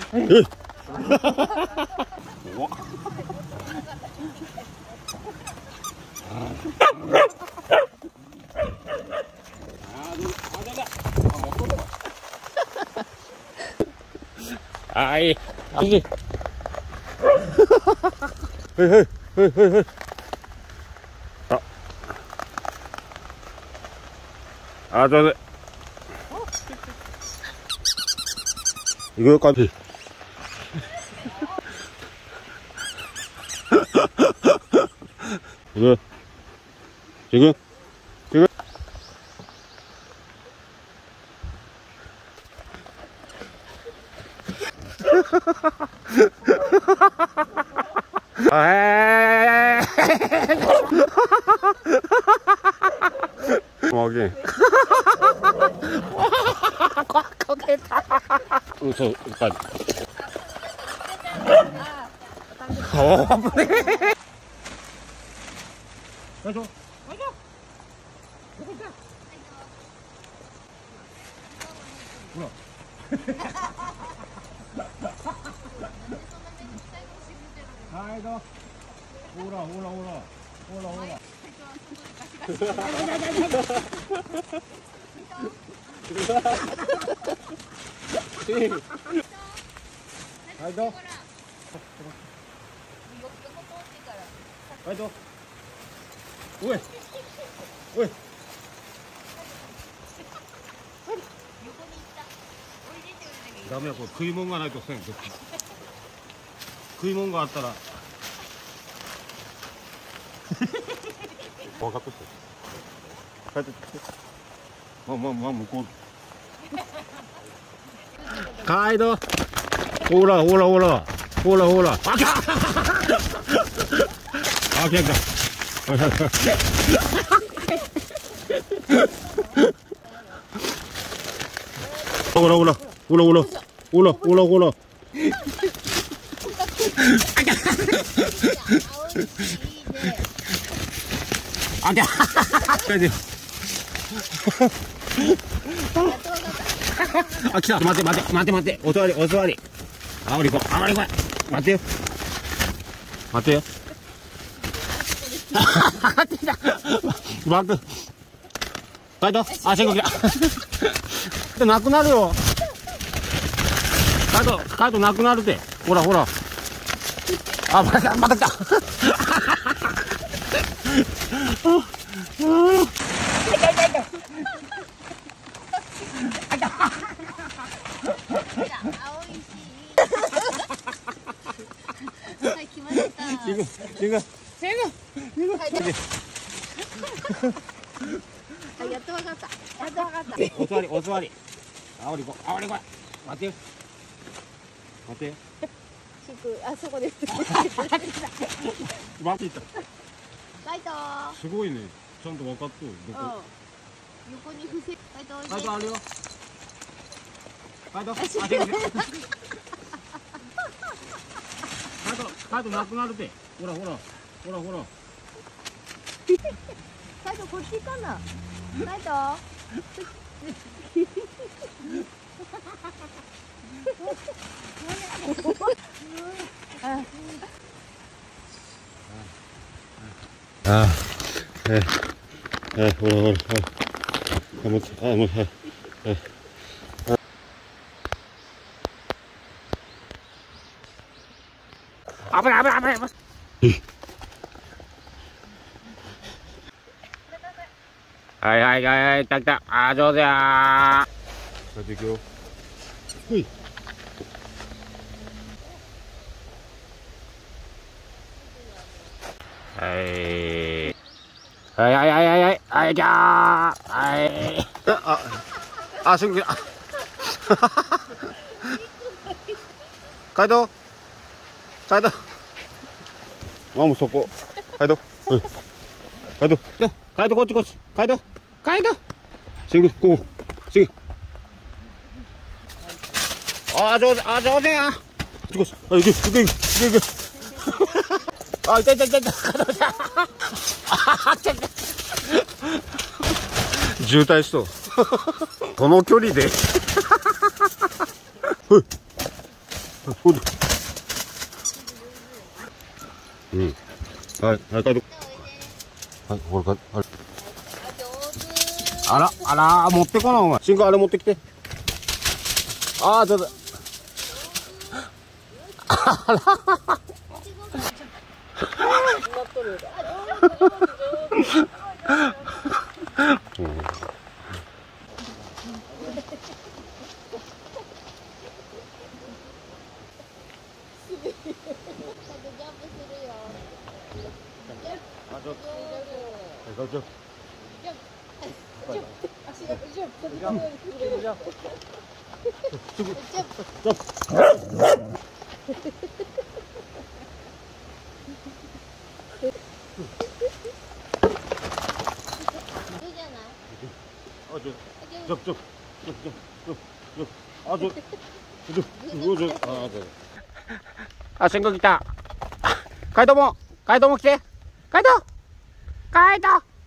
あ、いい。あ、いい。はいはいはいはいはい。あ、上手。いくよ、かじ。いく。いく。いく。もうげん。こけた。うん、そう、かじ。あ、危ねえ。大丈夫。大丈夫。どこ行った。ほら。はい、どう。ほらほらほら。ほらほら。はい、どう。はい、どう。おい。おい。ダメや、これ食い物がないとせん。食い物があったら。分かっとって。帰ってきて。まあ向こう。カイド。ほらほらほら。ほらほら。あきゃ。あきゃきゃ。ほらほら。ほらほら。ほらほらほら。あきゃ。あ、来た。待て。お座り。あおりこい。待てよ。バック。カイト。あ、シェンゴ来た。なくなるよ。カイトなくなるって。ほら。あ、また来た。 やっとわかった。 お座り。あおりこい。待てよ。 あそこです。 バッチリいった。 ライト。 すごいね。ちゃんと分かっとる。どこ。 横に伏せ。ライト。 カイトあるよ。カイトなくなるて。ほら。 カイトこっち行かな。ライト。 ほら。もう。危ない。はい、来た。あ、上手やー。帰っていくよ。ほい。はい、じゃー。はい。すぐ来た。カイト。もうそこ。カイト。カイト、こっち。カイト。シング、こう。シング。上手や。こっち。行く。あ、いた。渋滞しと。この距離で。 はい、はい、カイト。はい、ほら、はい。 あ、上手。 あら、あら、持ってこな、お前。シンクあれ持ってきて。ああ、ちょっと。あら。 なっとる。 あ、シンク来た。カイトも来て。カイト